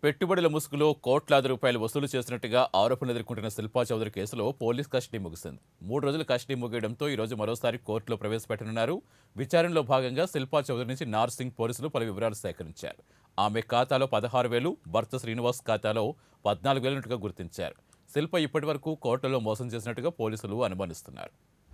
పెట్టుబడుల ముసుగులో కోట్లాది రూపాయలు వసూలు చేసినట్టుగా ఆరోపణలు ఎదుర్కొంటున్న శిల్పా చౌదరి కేసులో పోలీస్ కస్టడీ ముగిసింది. 3 రోజుల కస్టడీ ముగియడంతో ఈ రోజు మరోసారి కోర్టులో ప్రవేశపెట్టనున్నారు. విచారణలో భాగంగా శిల్పా చౌదరి నుంచి నార్సింగ్ పోలీసులు పలు వివరాలు సేకరించారు. ఆమె ఖాతాలో 16,000, భర్త శ్రీనివాస్ ఖాతాలో 14,000 ఉన్నట్టుగా గుర్తించారు. శిల్ప ఇప్పటివరకు కోర్టులో మోసం చేసినట్టుగా పోలీసులు అనుమానిస్తున్నారు.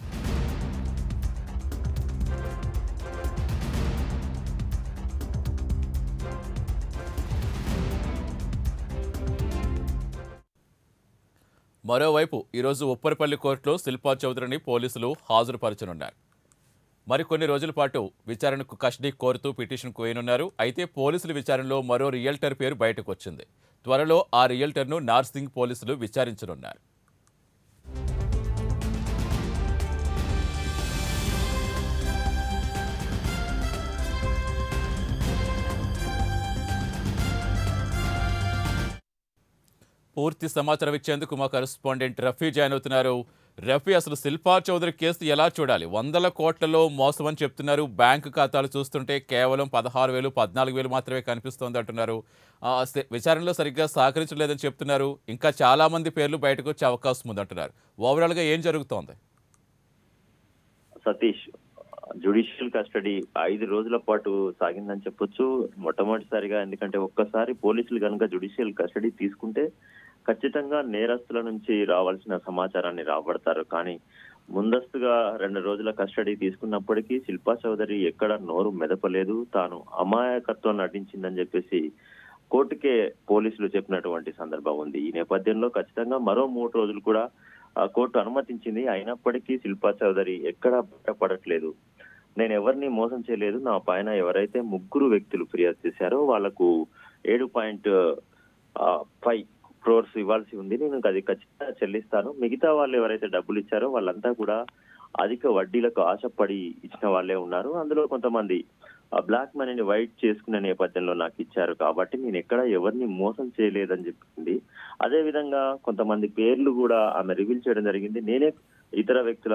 మరోవైపు ఈరోజు ఉప్పరపల్లి కోర్టులో శిల్పా చౌదరిని పోలీసులు హాజరుపరచనున్నారు. మరికొన్ని రోజుల పాటు విచారణకు కస్టడీ కోరుతూ పిటిషన్ కోయనున్నారు. అయితే పోలీసుల విచారణలో మరో రియల్టర్ పేరు బయటకు వచ్చింది. త్వరలో ఆ రియల్టర్ను నార్సింగ్ పోలీసులు విచారించనున్నారు. పూర్తి సమాచారం ఇచ్చేందుకు మా కరెస్పాండెంట్ రఫీ జాయిన్ అవుతున్నారు. రఫీ, అసలు శిల్పా చౌదరి కేసు ఎలా చూడాలి? 100 కోట్లలో మోసం అని చెప్తున్నారు. బ్యాంకు ఖాతాలు చూస్తుంటే కేవలం 16,000, 14,000 మాత్రమే కనిపిస్తోంది అంటున్నారు. విచారణలో సరిగ్గా సహకరించలేదని చెప్తున్నారు. ఇంకా చాలా మంది పేర్లు బయటకు వచ్చే అవకాశం ఉందంటున్నారు. ఓవరాల్గా ఏం జరుగుతోంది? సతీష్, జ్యుడిషియల్ కస్టడీ 5 రోజుల పాటు సాగిందని చెప్పొచ్చు. మొట్టమొదటిసారిగా, ఎందుకంటే ఒక్కసారి పోలీసులు కనుక జ్యుడిషియల్ కస్టడీ తీసుకుంటే ఖచ్చితంగా నేరస్తుల నుంచి రావాల్సిన సమాచారాన్ని రాబడతారు. కానీ ముందస్తుగా 2 రోజుల కస్టడీ తీసుకున్నప్పటికీ శిల్పా చౌదరి ఎక్కడ నోరు మెదపలేదు. తాను అమాయకత్వం నటించిందని చెప్పేసి కోర్టుకే పోలీసులు చెప్పినటువంటి సందర్భం ఉంది. ఈ నేపథ్యంలో ఖచ్చితంగా మరో 3 రోజులు కూడా కోర్టు అనుమతించింది. అయినప్పటికీ శిల్పా చౌదరి ఎక్కడా బయటపడట్లేదు. నేను ఎవరిని మోసం చేయలేదు, నా పైన ఎవరైతే 3 వ్యక్తులు ఫిర్యాదు చేశారో వాళ్లకు 7.5 crores ఇవ్వాల్సి ఉంది, నేను అది ఖచ్చితంగా చెల్లిస్తాను. మిగతా వాళ్ళు ఎవరైతే డబ్బులు ఇచ్చారో వాళ్ళంతా కూడా అధిక వడ్డీలకు ఆశపడి ఇచ్చిన వాళ్ళే ఉన్నారు. అందులో కొంతమంది బ్లాక్ మనీని వైట్ చేసుకునే నేపథ్యంలో నాకు ఇచ్చారు. కాబట్టి నేను ఎక్కడ ఎవరిని మోసం చేయలేదని చెప్పింది. అదే విధంగా కొంతమంది పేర్లు కూడా ఆమె రివీల్ చేయడం జరిగింది. నేనే ఇతర వ్యక్తుల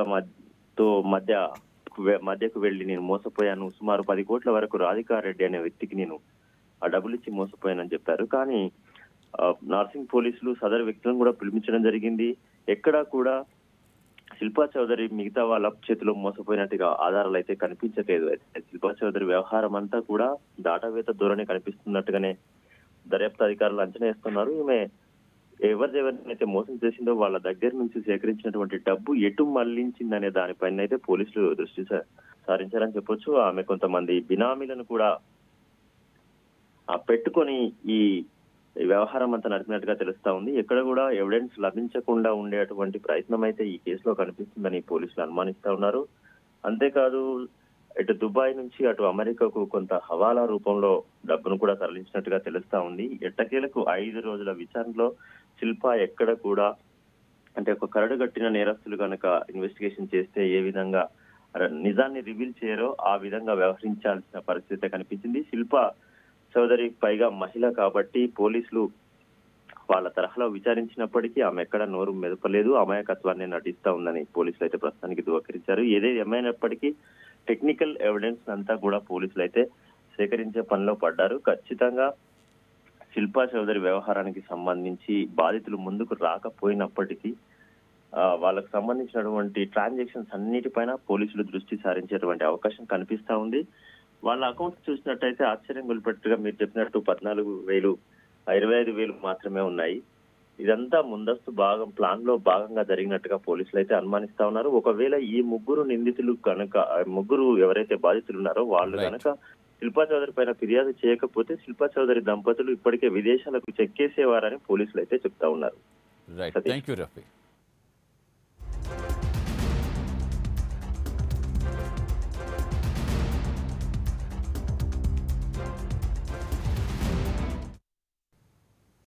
మధ్యకు వెళ్లి నేను మోసపోయాను. సుమారు 10 కోట్ల వరకు రాధికారెడ్డి అనే వ్యక్తికి నేను ఆ డబ్బులు ఇచ్చి మోసపోయానని చెప్పారు. కానీ నార్సింగ్ పోలీసులు సదరు వ్యక్తులను కూడా పిలిపించడం జరిగింది. ఎక్కడా కూడా శిల్పా చౌదరి మిగతా వాళ్ళ చేతిలో మోసపోయినట్టుగా ఆధారాలు అయితే కనిపించలేదు. శిల్పా చౌదరి వ్యవహారం అంతా కూడా దాటవేత ధోరణి కనిపిస్తున్నట్టుగానే దర్యాప్తు అధికారులు అంచనా వేస్తున్నారు. ఈమె ఎవరినైతే మోసం చేసిందో వాళ్ళ దగ్గర నుంచి సేకరించినటువంటి డబ్బు ఎటు మళ్లించిందనే దానిపైన అయితే పోలీసులు దృష్టి సారించారని చెప్పొచ్చు. ఆమె కొంతమంది బినామీలను కూడా పెట్టుకొని ఈ వ్యవహారం అంతా నడిపినట్టుగా తెలుస్తా ఉంది. ఎక్కడ కూడా ఎవిడెన్స్ లభించకుండా ఉండేటువంటి ప్రయత్నం అయితే ఈ కేసులో కనిపిస్తుందని పోలీసులు అనుమానిస్తా ఉన్నారు. అంతేకాదు, ఇటు దుబాయ్ నుంచి అటు అమెరికాకు కొంత హవాలా రూపంలో డబ్బును కూడా తరలించినట్టుగా తెలుస్తా ఉంది. ఎట్టకేలకు 5 రోజుల విచారణలో శిల్పా ఎక్కడ కూడా, అంటే ఒక కరడుగట్టిన నేరస్తులు కనుక ఇన్వెస్టిగేషన్ చేస్తే ఏ విధంగా నిజాన్ని రివీల్ చేయరో ఆ విధంగా వ్యవహరించాల్సిన పరిస్థితి కనిపించింది. శిల్పా చౌదరి పైగా మహిళ కాబట్టి పోలీసులు వాళ్ళ తరహాలో విచారించినప్పటికీ ఆమె ఎక్కడ నోరు మెదపలేదు, అమాయకత్వాన్ని నటిస్తా ఉందని పోలీసులు అయితే ప్రస్తుతానికి ధృవీకరించారు. ఏమైనప్పటికీ టెక్నికల్ ఎవిడెన్స్ అంతా కూడా పోలీసులు అయితే సేకరించే పనిలో పడ్డారు. ఖచ్చితంగా శిల్పా చౌదరి వ్యవహారానికి సంబంధించి బాధితులు ముందుకు రాకపోయినప్పటికీ వాళ్ళకు సంబంధించినటువంటి ట్రాన్సాక్షన్స్ అన్నిటిపైన పోలీసులు దృష్టి సారించేటువంటి అవకాశం కనిపిస్తా ఉంది. వాళ్ళ అకౌంట్స్ చూసినట్టయితే ఆశ్చర్యం గొలిపెట్టుగా మీరు చెప్పినట్టు 14,000, 25,000 మాత్రమే ఉన్నాయి. ఇదంతా ముందస్తు ప్లాన్ లో భాగంగా జరిగినట్టుగా పోలీసులు అయితే అనుమానిస్తా ఉన్నారు. ఒకవేళ ఈ 3 నిందితులు కనుక, 3 ఎవరైతే బాధితులు ఉన్నారో వాళ్ళు కనుక శిల్పా చౌదరి పైన ఫిర్యాదు చేయకపోతే శిల్పా చౌదరి దంపతులు ఇప్పటికే విదేశాలకు చెక్కేసేవారని పోలీసులు అయితే చెప్తా ఉన్నారు. Right, thank you Rafi.